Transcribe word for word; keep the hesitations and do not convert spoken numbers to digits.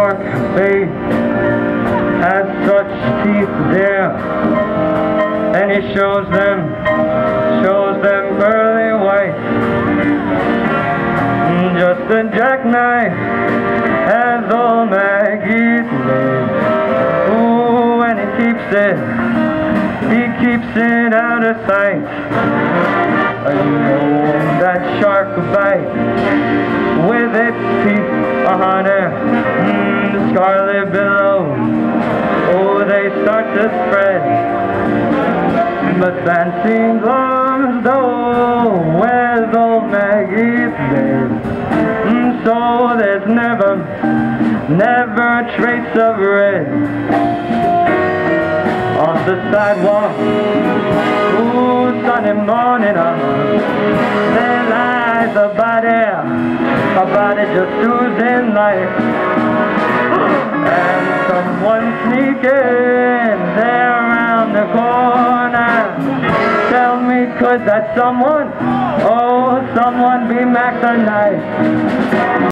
shark bait has such teeth there, and he shows them, shows them pearly white. Just a jackknife has old Maggie's made. Ooh, and he keeps it, he keeps it out of sight. You know that shark bite with its teeth on her mm, scarlet billows. Oh, they start to spread, but fancy gloves though, where's old Maggie's babe? Mm, so there's never, never a trace of red on the sidewalk. Ooh, Sunday morning, uh, there lies a body, a body just oozing life, and someone sneaking there around the corner. Tell me, could that someone, oh, someone be Mac the Knife?